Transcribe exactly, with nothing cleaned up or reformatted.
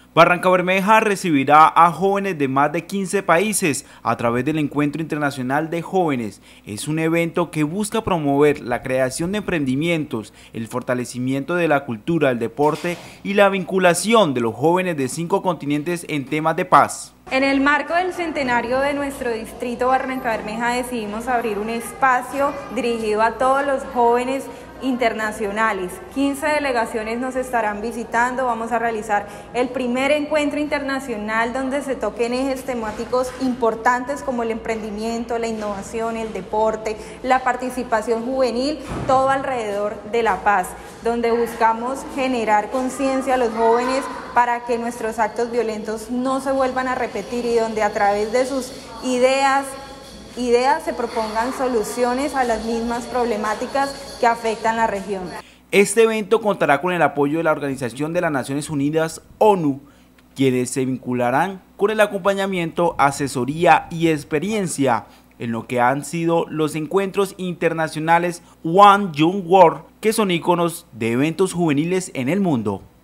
Barrancabermeja recibirá a jóvenes de más de quince países a través del Encuentro Internacional de Jóvenes. Es un evento que busca promover la creación de emprendimientos, el fortalecimiento de la cultura, el deporte y la vinculación de los jóvenes de cinco continentes en temas de paz. En el marco del centenario de nuestro distrito Barrancabermeja decidimos abrir un espacio dirigido a todos los jóvenes internacionales. quince delegaciones nos estarán visitando. Vamos a realizar el primer encuentro internacional donde se toquen ejes temáticos importantes como el emprendimiento, la innovación, el deporte, la participación juvenil, todo alrededor de la paz, donde buscamos generar conciencia a los jóvenes para que nuestros actos violentos no se vuelvan a repetir y donde a través de sus ideas ideas se propongan soluciones a las mismas problemáticas que afectan la región. Este evento contará con el apoyo de la Organización de las Naciones Unidas, ONU, quienes se vincularán con el acompañamiento, asesoría y experiencia en lo que han sido los encuentros internacionales One Young World, que son íconos de eventos juveniles en el mundo.